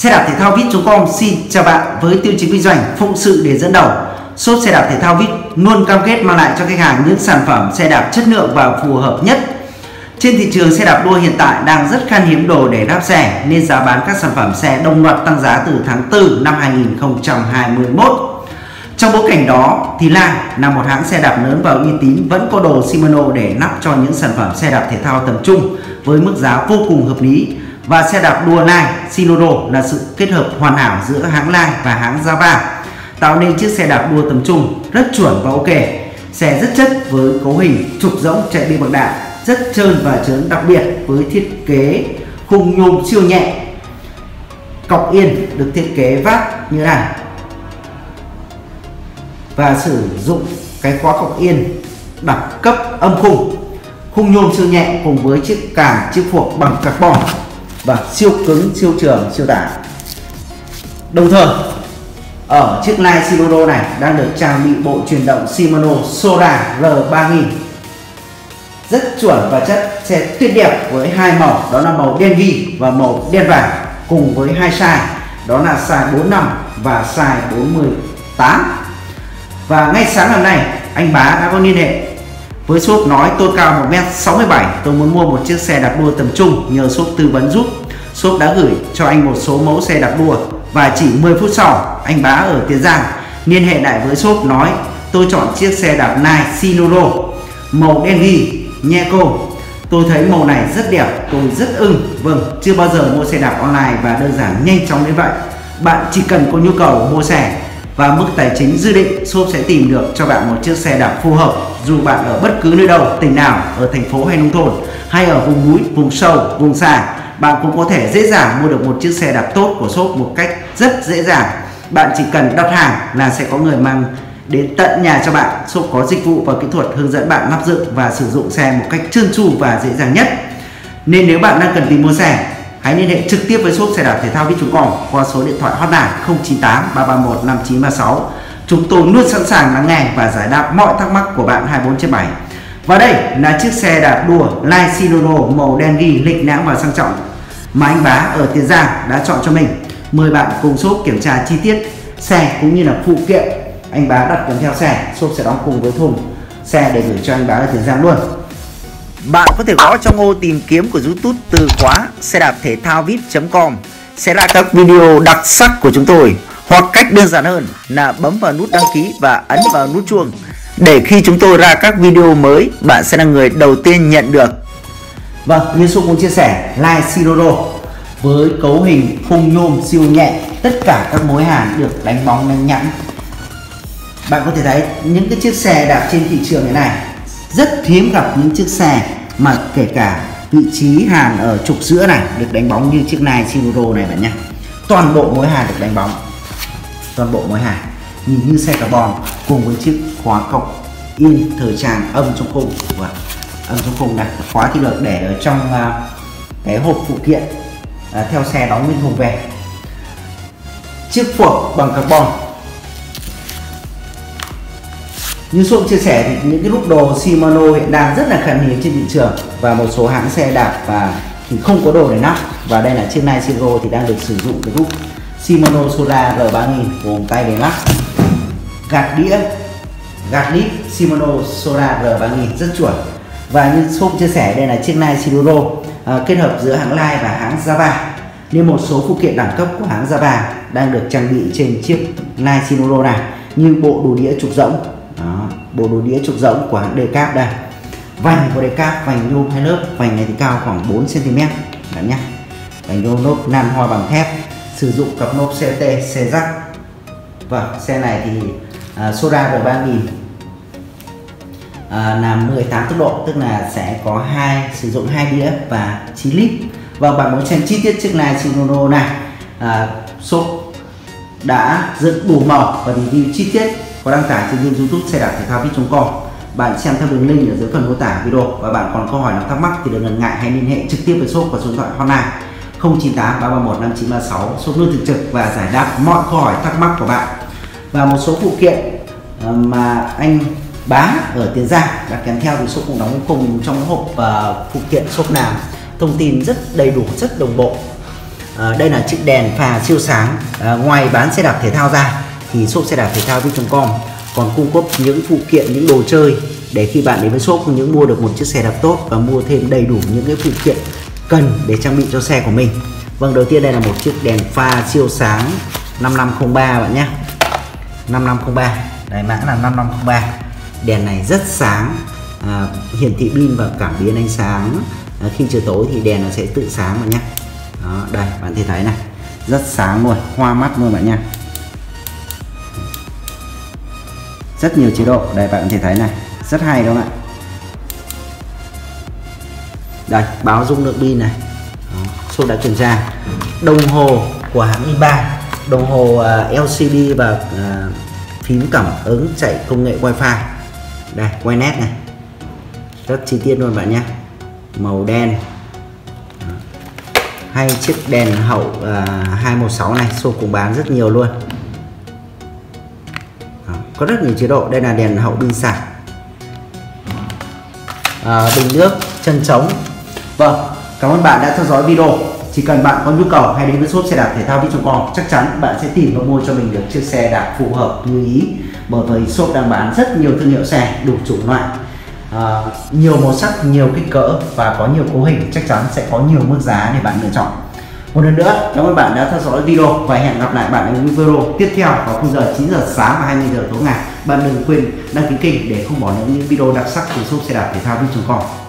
Xe đạp thể thao vip.com xin chào bạn. Với tiêu chí kinh doanh phụng sự để dẫn đầu, shop xe đạp thể thao vip luôn cam kết mang lại cho khách hàng những sản phẩm xe đạp chất lượng và phù hợp nhất. Trên thị trường xe đạp đua hiện tại đang rất khan hiếm đồ để đạp xe, nên giá bán các sản phẩm xe đồng loạt tăng giá từ tháng 4 năm 2021. Trong bối cảnh đó thì Line là một hãng xe đạp lớn và uy tín vẫn có đồ Shimano để nắp cho những sản phẩm xe đạp thể thao tầm trung với mức giá vô cùng hợp lý. Và xe đạp đua Line Shimano là sự kết hợp hoàn hảo giữa hãng Line và hãng Java, tạo nên chiếc xe đạp đua tầm trung rất chuẩn và ok. Xe rất chất với cấu hình trục rỗng chạy bê bậc đạp, rất trơn và trớn, đặc biệt với thiết kế khung nhôm siêu nhẹ. Cọc yên được thiết kế vát như này và sử dụng cái khóa cọc yên đẳng cấp âm khung nhôm siêu nhẹ cùng với chiếc càm chiếc phuộc bằng carbon và siêu cứng, siêu trường, siêu tải. Đồng thời ở chiếc Line Shimano này đang được trang bị bộ truyền động Shimano Sora R3000 rất chuẩn và chất. Xe tuyệt đẹp với hai màu, đó là màu đen ghi và màu đen vàng, cùng với hai size, đó là size 45 và size 48. Và ngay sáng hôm nay anh Bá đã có liên hệ với shop, nói tôi cao 1m67, tôi muốn mua một chiếc xe đạp đua tầm trung, nhờ shop tư vấn giúp. Shop đã gửi cho anh một số mẫu xe đạp đua và chỉ 10 phút sau anh Bá ở Tiền Giang liên hệ lại với shop, nói tôi chọn chiếc xe đạp Line Shimano màu đen ghi nhẹ cô, tôi thấy màu này rất đẹp, tôi rất ưng. Vâng, chưa bao giờ mua xe đạp online và đơn giản nhanh chóng đến vậy. Bạn chỉ cần có nhu cầu mua xe và mức tài chính dự định, shop sẽ tìm được cho bạn một chiếc xe đạp phù hợp, dù bạn ở bất cứ nơi đâu, tỉnh nào, ở thành phố hay nông thôn, hay ở vùng núi, vùng sâu, vùng xa, bạn cũng có thể dễ dàng mua được một chiếc xe đạp tốt của shop một cách rất dễ dàng. Bạn chỉ cần đặt hàng là sẽ có người mang đến tận nhà cho bạn. Shop có dịch vụ và kỹ thuật hướng dẫn bạn lắp dựng và sử dụng xe một cách trơn tru và dễ dàng nhất. Nên nếu bạn đang cần tìm mua xe, hãy liên hệ trực tiếp với shop xe đạp thể thao vip.com qua số điện thoại hotline 098 331 5936. Chúng tôi luôn sẵn sàng lắng nghe và giải đáp mọi thắc mắc của bạn 24/7. Và đây là chiếc xe đạp đua Line Shimano màu đen ghi lịch lãm và sang trọng mà anh Bá ở Tiền Giang đã chọn cho mình. Mời bạn cùng shop kiểm tra chi tiết xe cũng như là phụ kiện anh Bá đặt kèm theo xe. Shop sẽ đóng cùng với thùng xe để gửi cho anh Bá ở Tiền Giang luôn. Bạn có thể gõ trong ô tìm kiếm của YouTube từ khóa xe đạp thể thao vip.com sẽ là các video đặc sắc của chúng tôi, hoặc cách đơn giản hơn là bấm vào nút đăng ký và ấn vào nút chuông để khi chúng tôi ra các video mới, bạn sẽ là người đầu tiên nhận được. Vâng, như shop cũng chia sẻ, Line Shimano với cấu hình khung nhôm siêu nhẹ, tất cả các mối hàn được đánh bóng đánh nhẵn. Bạn có thể thấy những cái chiếc xe đạp trên thị trường này rất hiếm gặp những chiếc xe mà kể cả vị trí hàn ở trục giữa này được đánh bóng như chiếc Line Shimano này bạn nhé. Toàn bộ mối hàn được đánh bóng, toàn bộ mối hàn nhìn như xe carbon, cùng với chiếc khóa cọc in thời trang âm trong khung. Và âm trong khung này, khóa thì được để ở trong cái hộp phụ kiện theo xe đóng bên thùng về. Chiếc phuộc bằng carbon. Như shop chia sẻ thì những cái lúc đồ Shimano hiện đang rất là khan hiếm trên thị trường, và một số hãng xe đạp thì không có đồ để nắp. Và đây là chiếc Line Shimano thì đang được sử dụng cái lúc Shimano Sora R3000 gồm tay để lắc, gạt đĩa, gạt lít Shimano Sora R3000 rất chuẩn. Và như shop chia sẻ, đây là chiếc Line Shimano kết hợp giữa hãng Line và hãng Java, nên một số phụ kiện đẳng cấp của hãng Java đang được trang bị trên chiếc Line Shimano này, như bộ đồ đĩa trục rỗng. Đó, bộ đồ đĩa trục rỗng của hãng Decap đây. Vành của Decap, vành nhôm hai lớp, vành này thì cao khoảng 4 cm bạn nhé. Vành nhôm lốp nan hoa bằng thép, sử dụng cặp lốp CT xe rắc. Vâng, xe này thì Sora R3000 làm 18 tốc độ, tức là sẽ có sử dụng 2 đĩa và 9 lít. Và bạn muốn xem chi tiết chiếc Line Shimano này, shop đã dựng đủ màu và review chi tiết có đăng tải trên kênh YouTube xe đạp thể thao vip.com. Bạn xem theo đường link ở dưới phần mô tả video. Và bạn còn câu hỏi nào thắc mắc thì đừng ngần ngại, hãy liên hệ trực tiếp với shop qua số điện thoại hotline 098 331 5936. Shop luôn thực trực và giải đáp mọi câu hỏi thắc mắc của bạn. Và một số phụ kiện mà anh Bá ở Tiền Giang đã kèm theo thì shop cũng đóng cùng trong hộp phụ kiện shop làm thông tin rất đầy đủ, rất đồng bộ. Đây là chiếc đèn pha siêu sáng. Ngoài bán xe đạp thể thao ra thì shop xe đạp thể thao Vin.com còn cung cấp những phụ kiện, những đồ chơi để khi bạn đến với shop không những mua được một chiếc xe đạp tốt và mua thêm đầy đủ những cái phụ kiện cần để trang bị cho xe của mình. Vâng, đầu tiên đây là một chiếc đèn pha siêu sáng 5503 bạn nhé. 5503, đây mã là 5503. Đèn này rất sáng, hiển thị pin và cảm biến ánh sáng. Khi trời tối thì đèn nó sẽ tự sáng bạn nhé. Đó, đây bạn thể thấy này, rất sáng luôn, hoa mắt luôn bạn nha. Rất nhiều chế độ, đây bạn có thể thấy này, rất hay đúng không ạ? Đây, báo dung lượng pin này, shop đã kiểm tra. Đồng hồ của hãng Inba, đồng hồ LCD và phím cảm ứng chạy công nghệ Wi-Fi. Đây, quay nét này, rất chi tiết luôn bạn nhé, màu đen. Hay chiếc đèn hậu 216 này, shop cũng bán rất nhiều luôn. Có rất nhiều chế độ. Đây là đèn hậu pin sạc. Bình nước chân trống. Vâng, cảm ơn bạn đã theo dõi video. Chỉ cần bạn có nhu cầu hay đến với shop xe đạp thể thao Vin.com, chắc chắn bạn sẽ tìm và mua cho mình được chiếc xe đạp phù hợp như ý. Bởi vì shop đang bán rất nhiều thương hiệu xe đủ chủng loại, nhiều màu sắc, nhiều kích cỡ và có nhiều cấu hình, chắc chắn sẽ có nhiều mức giá để bạn lựa chọn. Một lần nữa, cảm ơn bạn đã theo dõi video và hẹn gặp lại bạn ở những video tiếp theo vào khung giờ 9 giờ sáng và 20 giờ tối ngày. Bạn đừng quên đăng ký kênh để không bỏ lỡ những video đặc sắc từ shop xe đạp thể thao Vin.com.